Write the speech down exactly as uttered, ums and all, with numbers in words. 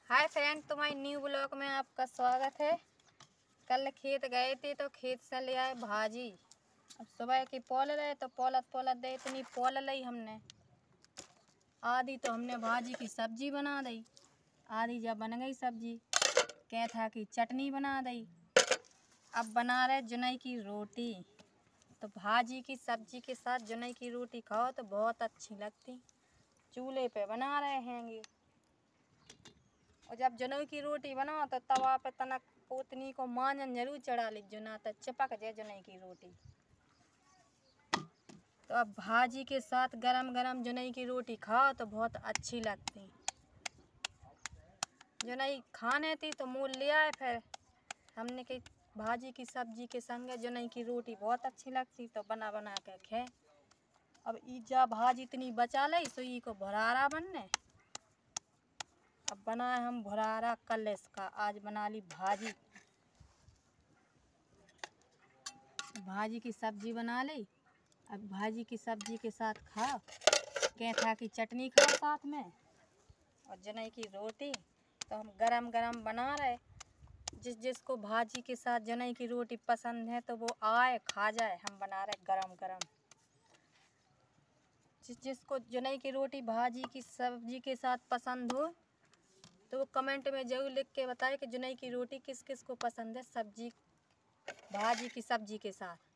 हाय friend, तुम्हारे new blog में आपका स्वागत है। कल खेत गए थे तो खेत से ले आए भाजी। अब सुबह की पोल रहे तो पोलत पोलत दे इतनी पोल ली हमने। आधी तो हमने भाजी की सब्जी बना दी। आधी जब बन गई सब्जी कह था कि चटनी बना दी। अब बना रहे जुनई की रोटी। तो भाजी की सब्जी के साथ जुनई की रोटी खाओ तो बहुत अच्छी लगती। चूल्हे पे बना रहे हैंगे। और जब जुनई की रोटी बनाओ तो तवा पे तनक पोतनी को मांजन जरूर चढ़ा लीजिए, ना तो चिपक जाए जुनई की रोटी। तो अब भाजी के साथ गरम गरम जुनई की रोटी खाओ तो बहुत अच्छी लगती। जुनई खाने थी तो मूल ले आए, फिर हमने की भाजी की सब्जी के संग जुनई की रोटी बहुत अच्छी लगती तो बना बना के खाए। अब ईजा भाजी इतनी बचा ली सुई को भरारा बनने। अब बनाए हम भुरारा कल इसका, आज बना ली भाजी। भाजी की सब्जी बना ली। अब भाजी की सब्जी के साथ खाओ, कह था कि चटनी खाओ साथ में और जुनई की रोटी। तो हम गरम गरम बना रहे। जिस जिसको भाजी के साथ जुनई की रोटी पसंद है तो वो आए खा जाए। हम बना रहे गरम गरम। जिस जिसको जुनई की रोटी भाजी की सब्जी के साथ पसंद हो तो वो कमेंट में ज़रूर लिख के बताए कि जुनई की रोटी किस किस को पसंद है सब्जी भाजी की सब्जी के साथ।